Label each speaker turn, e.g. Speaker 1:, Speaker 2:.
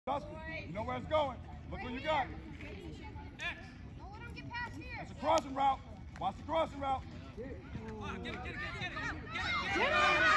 Speaker 1: Dustin, you know where it's going. Look where you got it.
Speaker 2: Don't let him get past here.
Speaker 1: It's a crossing route. Watch the crossing route.
Speaker 3: Get it.